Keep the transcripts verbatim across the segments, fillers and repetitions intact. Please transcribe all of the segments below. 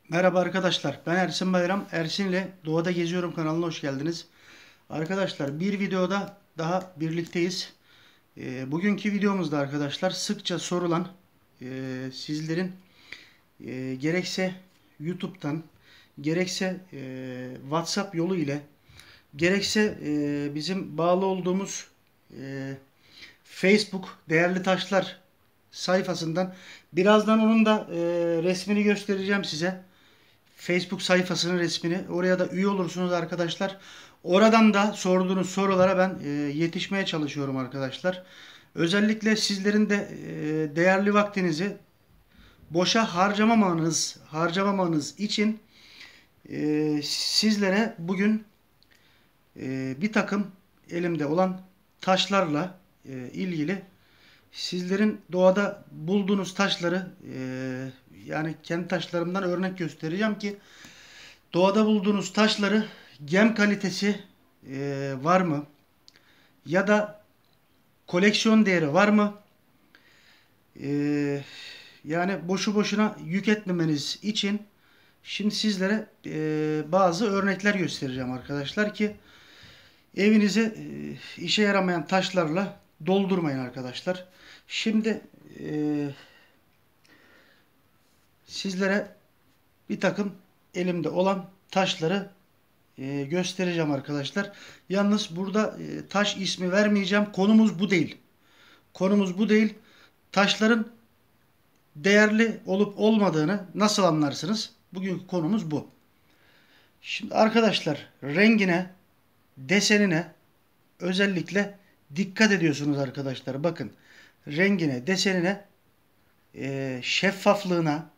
Merhaba arkadaşlar, ben Ersin Bayram. Ersin'le Doğada Geziyorum kanalına hoş geldiniz. Arkadaşlar bir videoda daha birlikteyiz. Ee, bugünkü videomuzda arkadaşlar sıkça sorulan e, sizlerin e, gerekse YouTube'dan, gerekse e, WhatsApp yolu ile, gerekse e, bizim bağlı olduğumuz e, Facebook Değerli Taşlar sayfasından birazdan onun da e, resmini göstereceğim size. Facebook sayfasının resmini. Oraya da üye olursunuz arkadaşlar. Oradan da sorduğunuz sorulara ben e, yetişmeye çalışıyorum arkadaşlar. Özellikle sizlerin de e, değerli vaktinizi boşa harcamamanız, harcamamanız için e, sizlere bugün e, bir takım elimde olan taşlarla e, ilgili sizlerin doğada bulduğunuz taşları e, yani kendi taşlarımdan örnek göstereceğim ki doğada bulduğunuz taşları gem kalitesi e, var mı? Ya da koleksiyon değeri var mı? E, Yani boşu boşuna yük etmemeniz için şimdi sizlere e, bazı örnekler göstereceğim arkadaşlar ki evinizi e, işe yaramayan taşlarla doldurmayın arkadaşlar. Şimdi e, sizlere bir takım elimde olan taşları e, göstereceğim arkadaşlar. Yalnız burada e, taş ismi vermeyeceğim. Konumuz bu değil. Konumuz bu değil. Taşların değerli olup olmadığını nasıl anlarsınız? Bugünkü konumuz bu. Şimdi arkadaşlar rengine, desenine özellikle dikkat ediyorsunuz arkadaşlar. Bakın rengine, desenine, e, şeffaflığına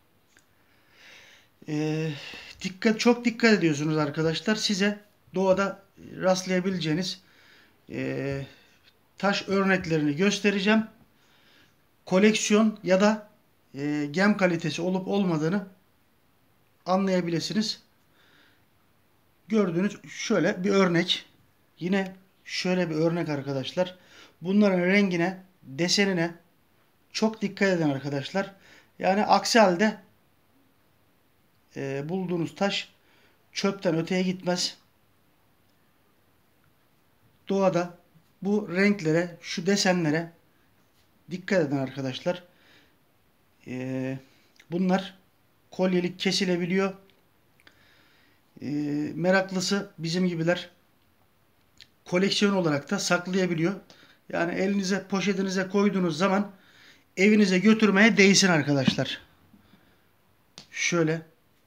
e, dikkat çok dikkat ediyorsunuz arkadaşlar. Size doğada rastlayabileceğiniz e, taş örneklerini göstereceğim. Koleksiyon ya da e, gem kalitesi olup olmadığını anlayabilirsiniz. Gördüğünüz şöyle bir örnek. Yine şöyle bir örnek arkadaşlar. Bunların rengine, desenine çok dikkat edin arkadaşlar. Yani aksi halde e, bulduğunuz taş çöpten öteye gitmez. Doğada bu renklere, şu desenlere dikkat edin arkadaşlar. Ee, bunlar kolyelik kesilebiliyor. Ee, meraklısı bizim gibiler koleksiyon olarak da saklayabiliyor. Yani elinize, poşetinize koyduğunuz zaman evinize götürmeye değsin arkadaşlar. Şöyle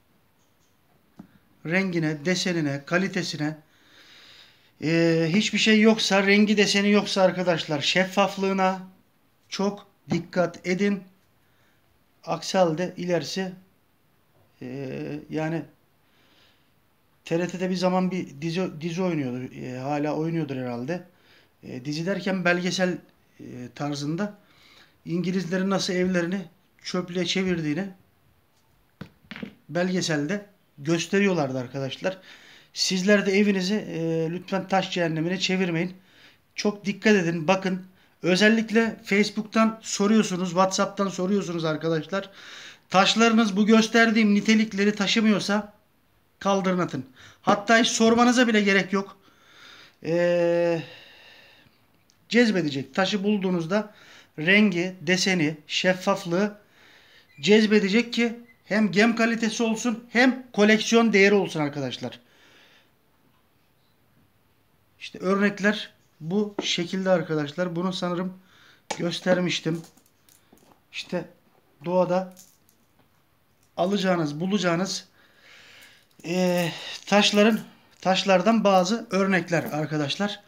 rengine, desenine, kalitesine ee, hiçbir şey yoksa, rengi deseni yoksa arkadaşlar şeffaflığına çok dikkat edin. Aksi halde ilerisi e, yani T R T'de bir zaman bir dizi, dizi oynuyordu. E, hala oynuyordur herhalde. E, dizi derken belgesel e, tarzında İngilizlerin nasıl evlerini çöplüğe çevirdiğini belgeselde gösteriyorlardı arkadaşlar. Sizler de evinizi e, lütfen taş cehennemine çevirmeyin. Çok dikkat edin. Bakın özellikle Facebook'tan soruyorsunuz, WhatsApp'tan soruyorsunuz arkadaşlar. Taşlarınız bu gösterdiğim nitelikleri taşımıyorsa kaldırın atın. Hatta hiç sormanıza bile gerek yok. Ee, Cezbedecek. Taşı bulduğunuzda rengi, deseni, şeffaflığı cezbedecek ki hem gem kalitesi olsun hem koleksiyon değeri olsun arkadaşlar. İşte örnekler bu şekilde arkadaşlar. Bunu sanırım göstermiştim. İşte doğada alacağınız, bulacağınız e, taşların taşlardan bazı örnekler arkadaşlar.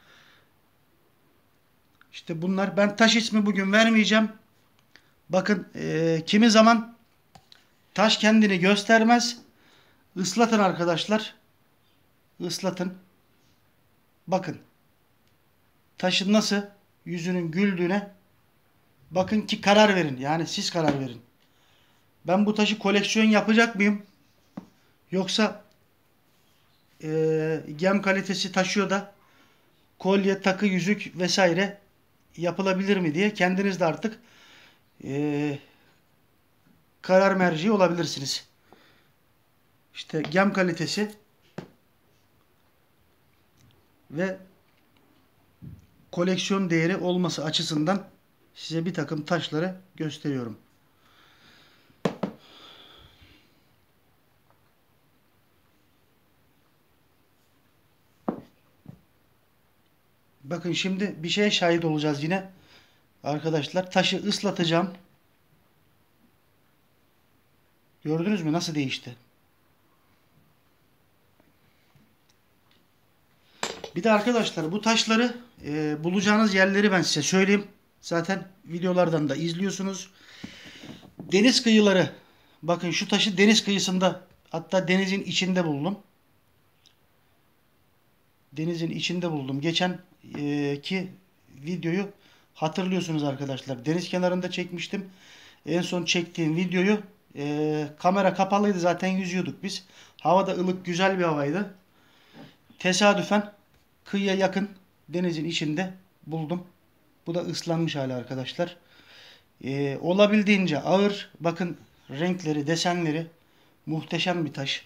İşte bunlar. Ben taş ismi bugün vermeyeceğim. Bakın e, kimi zaman taş kendini göstermez. Islatın arkadaşlar. Islatın. Bakın. Taşın nasıl yüzünün güldüğüne bakın ki karar verin. Yani siz karar verin. Ben bu taşı koleksiyon yapacak mıyım? Yoksa e, gem kalitesi taşıyor da kolye, takı, yüzük vesaire yapılabilir mi diye kendiniz de artık e, karar merci olabilirsiniz. işte gem kalitesi ve koleksiyon değeri olması açısından size bir takım taşları gösteriyorum. Bakın şimdi bir şeye şahit olacağız yine. Arkadaşlar taşı ıslatacağım. Gördünüz mü nasıl değişti? Bir de arkadaşlar bu taşları e, bulacağınız yerleri ben size söyleyeyim. Zaten videolardan da izliyorsunuz. Deniz kıyıları. Bakın şu taşı deniz kıyısında, hatta denizin içinde buldum. Denizin içinde buldum. Geçen e, ki videoyu hatırlıyorsunuz arkadaşlar. Deniz kenarında çekmiştim. En son çektiğim videoyu e, kamera kapalıydı, zaten yüzüyorduk biz. Hava da ılık, güzel bir havaydı. Tesadüfen kıyıya yakın denizin içinde buldum. Bu da ıslanmış hali arkadaşlar. E, olabildiğince ağır. Bakın renkleri, desenleri muhteşem bir taş.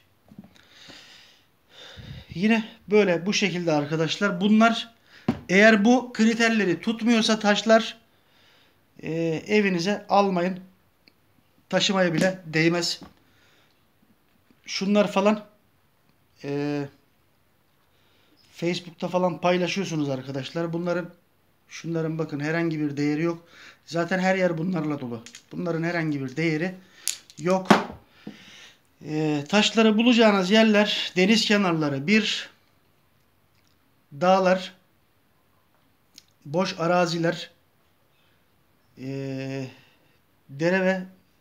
Yine böyle bu şekilde arkadaşlar. Bunlar eğer bu kriterleri tutmuyorsa taşlar e, evinize almayın. Taşımaya bile değmez. Şunlar falan e, Facebook'ta falan paylaşıyorsunuz arkadaşlar. Bunların şunların bakın herhangi bir değeri yok. Zaten her yer bunlarla dolu. Bunların herhangi bir değeri yok. E, taşları bulacağınız yerler deniz kenarları, bir dağlar, boş araziler, e, dere ve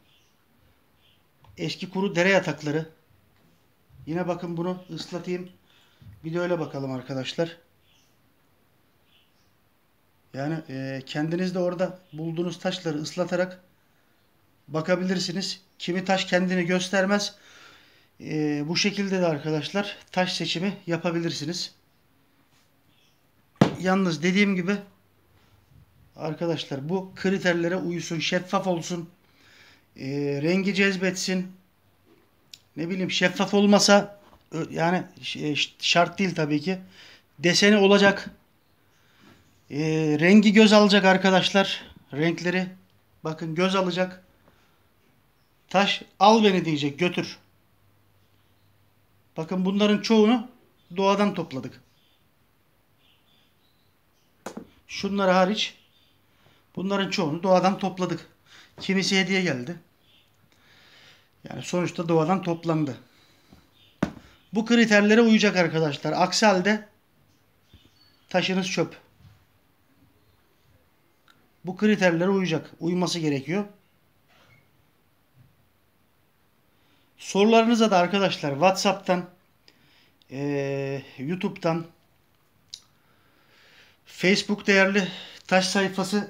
eski kuru dere yatakları. Yine bakın bunu ıslatayım. Bir de öyle bakalım arkadaşlar. Yani e, kendiniz de orada bulduğunuz taşları ıslatarak bakabilirsiniz. Kimi taş kendini göstermez. E, bu şekilde de arkadaşlar taş seçimi yapabilirsiniz. Yalnız dediğim gibi arkadaşlar bu kriterlere uysun, şeffaf olsun, e, rengi cezbetsin. Ne bileyim, şeffaf olmasa yani şart değil tabii ki. Deseni olacak. E, rengi göz alacak arkadaşlar. Renkleri bakın göz alacak. Taş al beni diyecek, götür. Bakın bunların çoğunu doğadan topladık. Şunları hariç bunların çoğunu doğadan topladık. Kimisi hediye geldi. Yani sonuçta doğadan toplandı. Bu kriterlere uyacak arkadaşlar. Aksi halde taşınız çöp. Bu kriterlere uyacak. Uyması gerekiyor. Sorularınıza da arkadaşlar WhatsApp'tan, e, YouTube'dan, Facebook değerli taş sayfası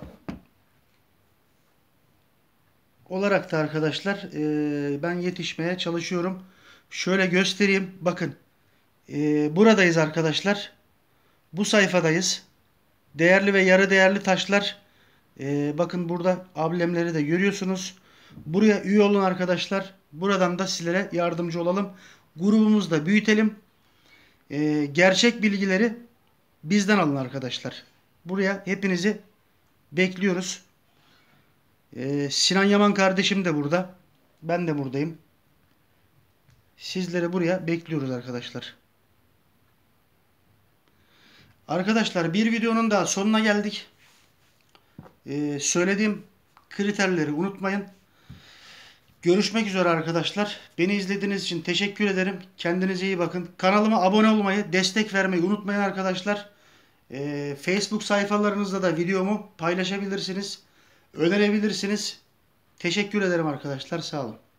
olarak da arkadaşlar e, ben yetişmeye çalışıyorum. Şöyle göstereyim. Bakın e, buradayız arkadaşlar. Bu sayfadayız. Değerli ve yarı değerli taşlar. E, bakın burada amblemleri de görüyorsunuz. Buraya üye olun arkadaşlar. Buradan da sizlere yardımcı olalım. Grubumuzu da büyütelim. E, gerçek bilgileri bizden alın arkadaşlar. Buraya hepinizi bekliyoruz. Ee, Sinan Yaman kardeşim de burada. Ben de buradayım. Sizleri buraya bekliyoruz arkadaşlar. Arkadaşlar bir videonun daha sonuna geldik. Ee, söylediğim kriterleri unutmayın. Görüşmek üzere arkadaşlar. Beni izlediğiniz için teşekkür ederim. Kendinize iyi bakın. Kanalıma abone olmayı, destek vermeyi unutmayın arkadaşlar. Ee, Facebook sayfalarınızda da videomu paylaşabilirsiniz. Önerebilirsiniz. Teşekkür ederim arkadaşlar. Sağ olun.